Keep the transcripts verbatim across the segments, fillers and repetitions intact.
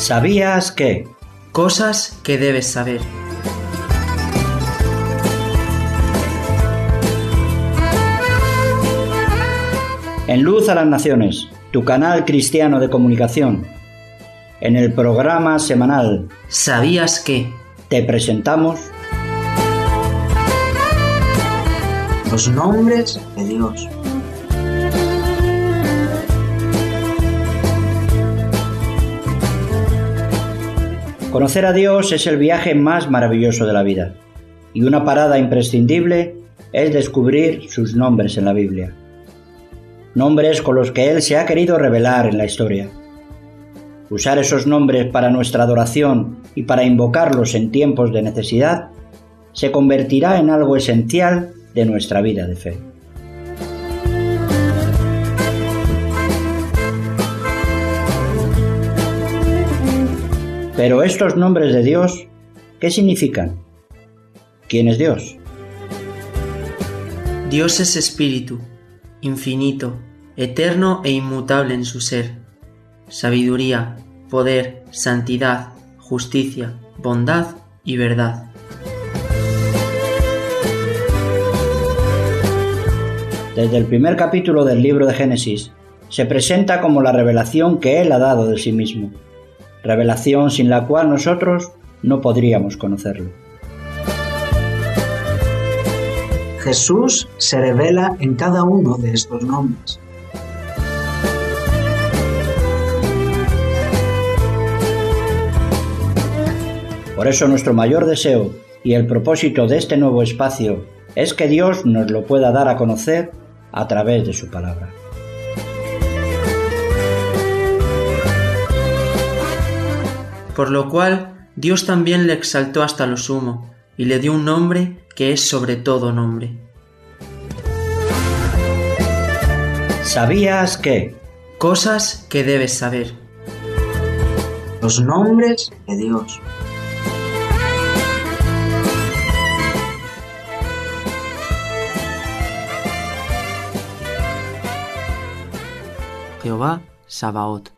¿Sabías que? Cosas que debes saber. En Luz a las Naciones, tu canal cristiano de comunicación. En el programa semanal ¿Sabías que? Te presentamos Los nombres de Dios. Conocer a Dios es el viaje más maravilloso de la vida, y una parada imprescindible es descubrir sus nombres en la Biblia. Nombres con los que Él se ha querido revelar en la historia. Usar esos nombres para nuestra adoración y para invocarlos en tiempos de necesidad se convertirá en algo esencial de nuestra vida de fe. Pero estos nombres de Dios, ¿qué significan? ¿Quién es Dios? Dios es espíritu, infinito, eterno e inmutable en su ser. Sabiduría, poder, santidad, justicia, bondad y verdad. Desde el primer capítulo del libro de Génesis, se presenta como la revelación que Él ha dado de sí mismo, revelación sin la cual nosotros no podríamos conocerlo. Jesús se revela en cada uno de estos nombres. Por eso nuestro mayor deseo y el propósito de este nuevo espacio es que Dios nos lo pueda dar a conocer a través de su palabra. Por lo cual, Dios también le exaltó hasta lo sumo, y le dio un nombre que es sobre todo nombre. ¿Sabías que? Cosas que debes saber. Los nombres de Dios. Jehová Sabaoth.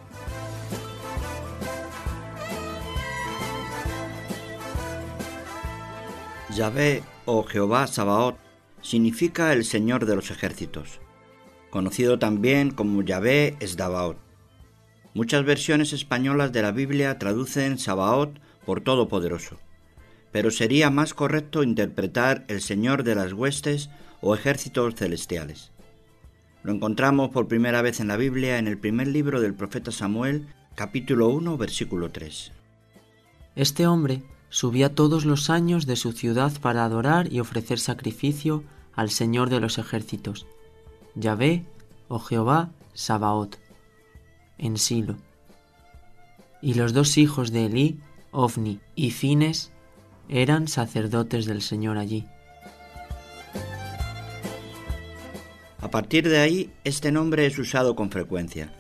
Yahvé o Jehová Sabaoth significa el Señor de los ejércitos, conocido también como Yahvé Sabaoth. Muchas versiones españolas de la Biblia traducen Sabaoth por Todopoderoso, pero sería más correcto interpretar el Señor de las huestes o ejércitos celestiales. Lo encontramos por primera vez en la Biblia en el primer libro del profeta Samuel, capítulo uno, versículo tres. Este hombre subía todos los años de su ciudad para adorar y ofrecer sacrificio al Señor de los ejércitos, Yahvé o Jehová Sabaoth, en Silo. Y los dos hijos de Elí, Ofni y Fines, eran sacerdotes del Señor allí. A partir de ahí, este nombre es usado con frecuencia.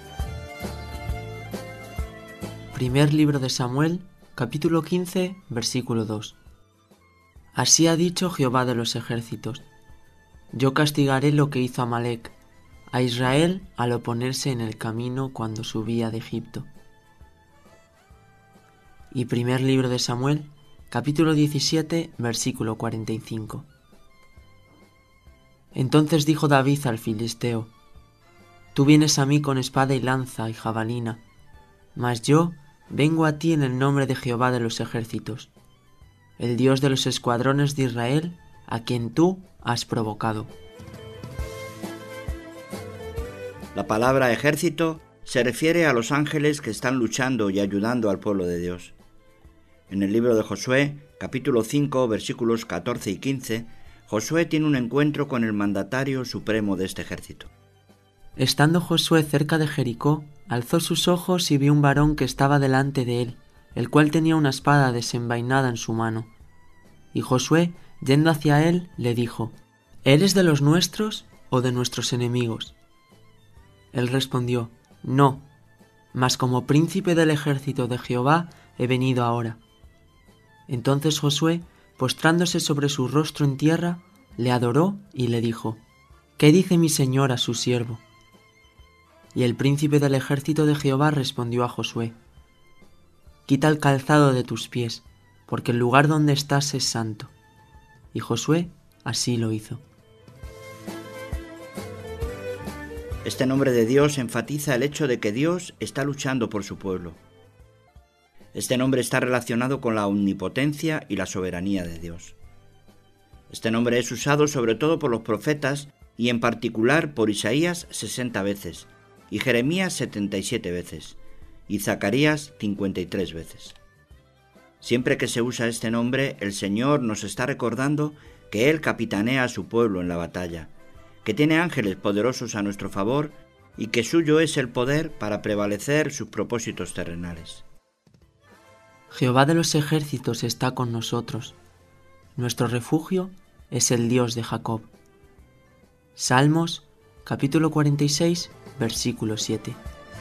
Primer libro de Samuel, capítulo quince, versículo dos. Así ha dicho Jehová de los ejércitos: yo castigaré lo que hizo Amalec, a Israel al oponerse en el camino cuando subía de Egipto. Y primer libro de Samuel, capítulo diecisiete, versículo cuarenta y cinco. Entonces dijo David al filisteo: tú vienes a mí con espada y lanza y jabalina, mas yo vengo a ti en el nombre de Jehová de los ejércitos, el Dios de los escuadrones de Israel, a quien tú has provocado. La palabra ejército se refiere a los ángeles que están luchando y ayudando al pueblo de Dios. En el libro de Josué, capítulo cinco, versículos catorce y quince, Josué tiene un encuentro con el mandatario supremo de este ejército. Estando Josué cerca de Jericó, alzó sus ojos y vio un varón que estaba delante de él, el cual tenía una espada desenvainada en su mano. Y Josué, yendo hacia él, le dijo: ¿eres de los nuestros o de nuestros enemigos? Él respondió: no, mas como príncipe del ejército de Jehová he venido ahora. Entonces Josué, postrándose sobre su rostro en tierra, le adoró y le dijo: ¿qué dice mi señor a su siervo? Y el príncipe del ejército de Jehová respondió a Josué: quita el calzado de tus pies, porque el lugar donde estás es santo. Y Josué así lo hizo. Este nombre de Dios enfatiza el hecho de que Dios está luchando por su pueblo. Este nombre está relacionado con la omnipotencia y la soberanía de Dios. Este nombre es usado sobre todo por los profetas y en particular por Isaías sesenta veces y Jeremías setenta y siete veces y Zacarías cincuenta y tres veces. Siempre que se usa este nombre, el Señor nos está recordando que Él capitanea a su pueblo en la batalla, que tiene ángeles poderosos a nuestro favor y que suyo es el poder para prevalecer sus propósitos terrenales. Jehová de los ejércitos está con nosotros. Nuestro refugio es el Dios de Jacob. Salmos, capítulo cuarenta y seis, versículo siete.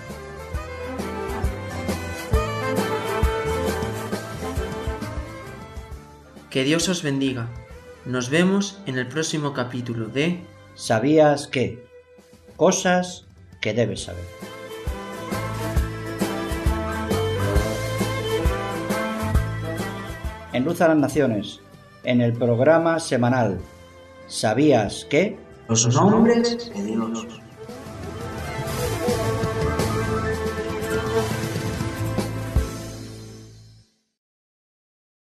Que Dios os bendiga. Nos vemos en el próximo capítulo de ¿Sabías qué? Cosas que debes saber. En Luz a las Naciones, en el programa semanal ¿Sabías qué? Los nombres de Dios.